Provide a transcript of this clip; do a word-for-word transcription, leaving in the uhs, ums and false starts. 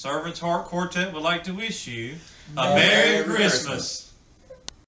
Servants Heart Quartet would like to wish you a Merry, Merry Christmas. Christmas.